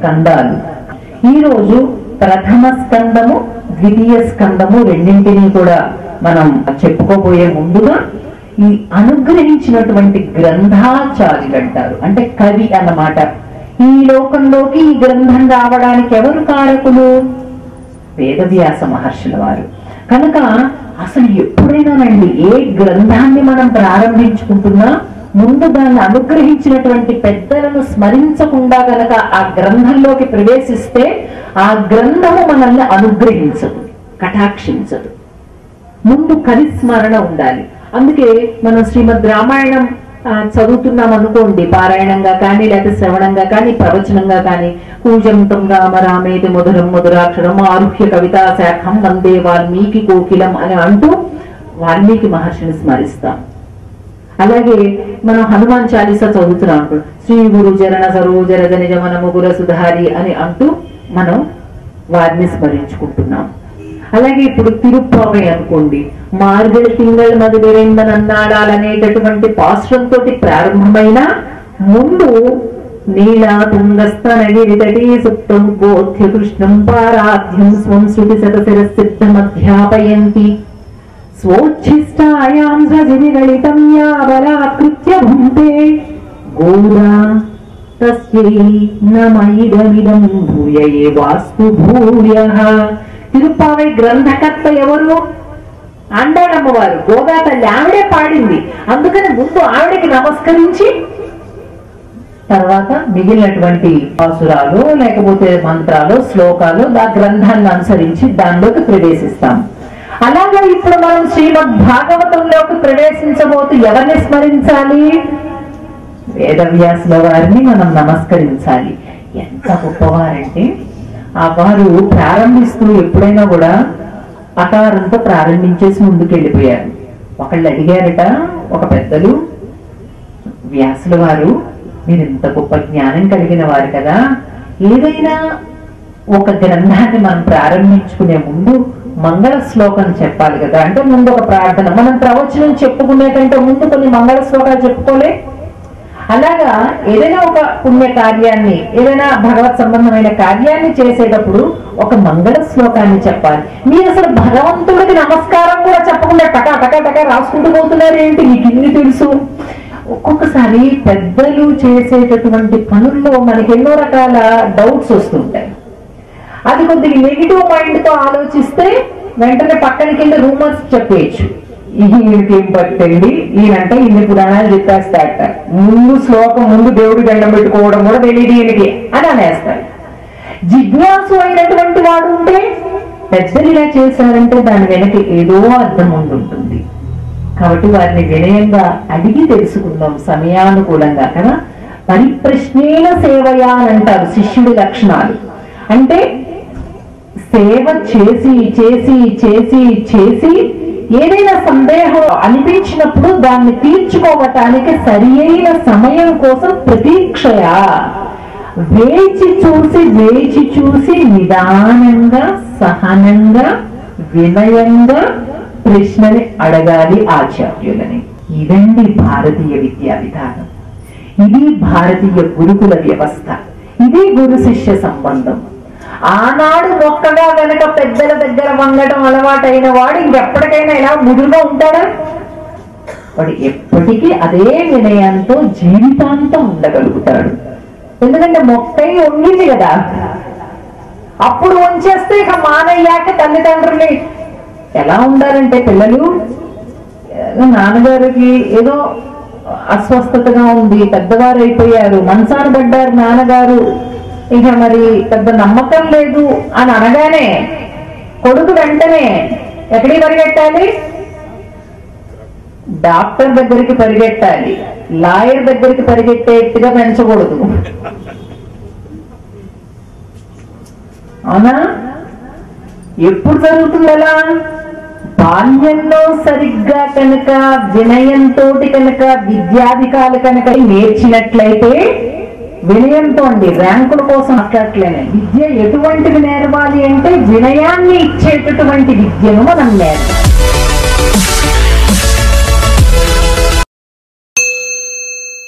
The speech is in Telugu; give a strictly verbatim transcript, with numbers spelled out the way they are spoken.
స్కందాలు. ఈరోజు ప్రథమ స్కందము ద్వితీయ స్కందము రెండింటినీ కూడా మనం చెప్పుకోబోయే ముందుగా ఈ అనుగ్రహించినటువంటి గ్రంథాచార్యులు అంటారు, అంటే కవి అన్నమాట. ఈ లోకంలోకి ఈ గ్రంథం రావడానికి ఎవరు కారకులు? వేదవ్యాస మహర్షుల వారు. కనుక అసలు ఎప్పుడైనానండి ఏ గ్రంథాన్ని మనం ప్రారంభించుకుంటున్నా ముందు దాన్ని అనుగ్రహించినటువంటి పెద్దలను స్మరించకుండా గనక ఆ గ్రంథంలోకి ప్రవేశిస్తే ఆ గ్రంథము మనల్ని అనుగ్రహించదు, కటాక్షించదు. ముందు కవి స్మరణ ఉండాలి. అందుకే మనం శ్రీమద్ రామాయణం చదువుతున్నాం అనుకోండి, పారాయణంగా కానీ లేకపోతే శ్రవణంగా కానీ ప్రవచనంగా కానీ, కూజంతం రామ రామేతి మధురం మధురాక్షరం ఆరుహ్య కవితా శాఖం వందే వాల్మీకి కోకిలం అని అంటూ వాల్మీకి మహర్షిని స్మరిస్తాం. అలాగే మనం హనుమాన్ చాలీసా చదువుతున్నాం, శ్రీ గురు జరణ సరోజర జనిజ మన ముగుర సుధారి అని అంటూ మనం వారిని స్మరించుకుంటున్నాం. అలాగే ఇప్పుడు తిరుప్పావై అనుకోండి, మార్గళి తింగళ మధురెందనన్నాడాలనేటటువంటి పాశ్రంతో ప్రారంభమైన ముందు నీలా తుంగస్తనగిరితటీ సుప్తం బోధ్య కృష్ణం పారాధ్యం స్వం శృతి శతశిర సిద్ధమధ్యాపయంతి స్వోచ్ఛిష్టాయాం సజినిగళితం యావలాకృత్య భుంతే గోదా తస్యై నమయిదమిదం భూయయే వాస్తు భూయః. తిరుప్పావై గ్రంథకర్త ఎవరు? ఆండాళమ్మవారు, గోదా తల్లి. ఆవిడే పాడింది. అందుకని ముందు ఆవిడకి నమస్కరించి తర్వాత మిగిలినటువంటి పాసురాలు లేకపోతే మంత్రాలు శ్లోకాలు ఆ గ్రంథాన్ని అనుసరించి దానిలోకి ప్రవేశిస్తాం. అలాగే ఇప్పుడు మనం శ్రీమద్ భాగవతంలోకి ప్రవేశించబోతూ ఎవరిని స్మరించాలి? వేదవ్యాసుల వారిని మనం నమస్కరించాలి. ఎంత గొప్పవారంటే ఆ వారు ప్రారంభిస్తూ ఎప్పుడైనా కూడా అకారంతో ప్రారంభించేసి ముందుకు వెళ్ళిపోయారు. ఒకళ్ళు అడిగారట, ఒక పెద్దలు, వ్యాసుల వారు మీరు ఇంత గొప్ప జ్ఞానం కలిగిన వారు కదా, ఏదైనా ఒక గ్రంథాన్ని మనం ప్రారంభించుకునే ముందు మంగళ శ్లోకం చెప్పాలి కదా, అంటే ముందు ఒక ప్రార్థన. మనం ప్రవచనం చెప్పుకునే కంటే ముందు కొన్ని మంగళ శ్లోకాలు చెప్పుకోలే. అలాగా ఏదైనా ఒక పుణ్య కార్యాన్ని, ఏదైనా భగవత్ సంబంధమైన కార్యాన్ని చేసేటప్పుడు ఒక మంగళ శ్లోకాన్ని చెప్పాలి. మీరు అసలు భగవంతుడికి నమస్కారం కూడా చెప్పకుండా టకా టకా టకా రాసుకుంటూ పోతున్నారు ఏంటి? మీకు ఇన్ని తెలుసు. ఒక్కొక్కసారి పెద్దలు చేసేటటువంటి పనుల్లో మనకి ఎన్నో రకాల డౌట్స్ వస్తుంటాయి. అది కొద్దిగా నెగిటివ్ మైండ్ తో ఆలోచిస్తే వెంటనే పక్కనకి వెళ్ళి రూమర్స్ చెప్పేయచ్చు. ఈయనకి ఏం పట్టండి, ఈయనంటే ఇన్ని పురాణాలు చెప్పేస్తాట, ముందు శ్లోకం ముందు దేవుడి దండం పెట్టుకోవడం కూడా తెలియదు ఈయనకి అని అనేస్తాడు. జిజ్ఞాసు అయినటువంటి వాడు ఉంటే పెద్దలు ఇలా చేశారంటే దాని వెనక ఏదో అర్థం ఉంటుంది. కాబట్టి వారిని వినయంగా అడిగి తెలుసుకుందాం సమయానుకూలంగా కదా. పరిప్రశ్నేన సేవయా అని అంటారు శిష్యుడి లక్షణాలు. అంటే సేవ చేసి చేసి చేసి చేసి ఏదైనా సందేహం అనిపించినప్పుడు దాన్ని తీర్చుకోవటానికి సరి అయిన సమయం కోసం ప్రతీక్షయ, వేచి చూసి వేచి చూసి నిదానంగా సహనంగా వినయంగా ప్రశ్నని అడగాలి ఆచార్యులని. ఇదండి భారతీయ విద్యా విధానం. ఇది భారతీయ గురుకుల వ్యవస్థ. ఇది గురు శిష్య సంబంధం. ఆనాడు మొక్కగా గనక పెద్దల దగ్గర వంగడం అలవాటైన వాడు ఇంకెప్పటికైనా ఇలా ముదురుగా ఉంటాడా? వాడు ఎప్పటికీ అదే వినయంతో జీవితాంతం ఉండగలుగుతాడు. ఎందుకంటే మొక్కై వంగింది కదా, అప్పుడు వంచేస్తే ఇక మానయ్యాక తల్లిదండ్రులు ఎలా ఉండాలంటే, పిల్లలు నాన్నగారికి ఏదో అస్వస్థతగా ఉంది, పెద్దవారు అయిపోయారు, మంచాన పడ్డారు నాన్నగారు, ఇక మరి పెద్ద నమ్మకం లేదు అని అనగానే కొడుకు వెంటనే ఎక్కడికి పరిగెట్టాలి? డాక్టర్ దగ్గరికి పరిగెట్టాలి. లాయర్ దగ్గరికి పరిగెట్టేట్టుగా పెంచకూడదు. అవునా? ఎప్పుడు జరుగుతుంది అలా? బాల్యంలో సరిగ్గా కనుక వినయంతో కనుక విద్యాధికారులు కనుక నేర్చినట్లయితే, వినయంతో అండి, ర్యాంకుల కోసం మాట్లాడట్లేనే, విద్య ఎటువంటిది నేర్వాలి అంటే వినయాన్ని ఇచ్చేటటువంటి విద్యను మనం నేర్పాలి.